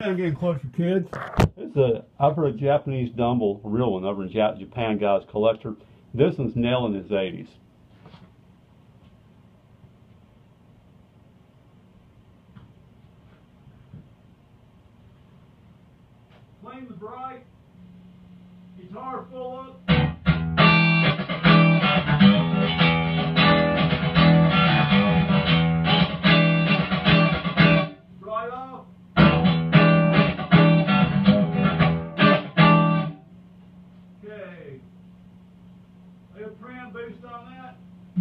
I'm getting closer, kids. I've heard a Japanese Dumble, a real one, over in Japan, guy's collector. This one's nailing his 80s. Flames bright, guitar full up. Right off. Okay. A preamp boost on that.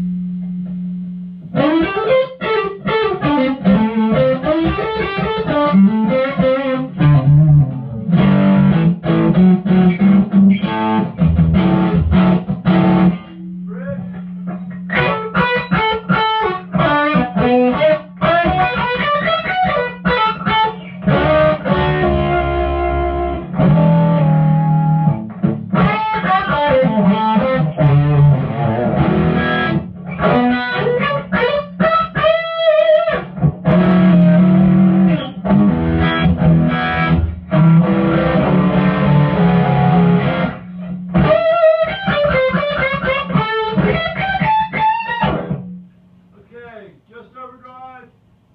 Just overdrive.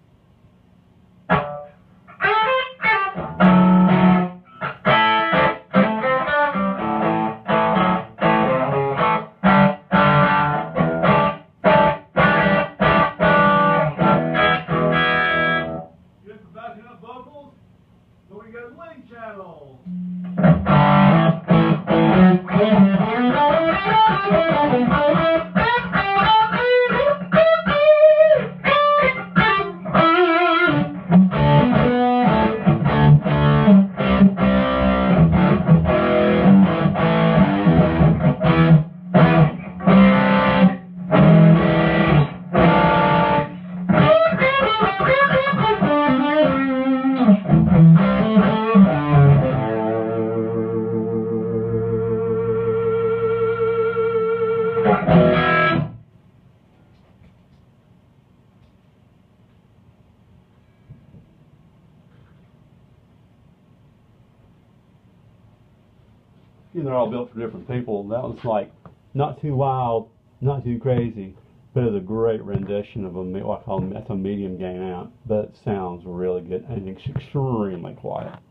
Good for backing up vocals. So we got a lead channel. They're all built for different people. That one's like not too wild, not too crazy, but it's a great rendition of what I call that's a medium gain amp, but it sounds really good and it's extremely quiet.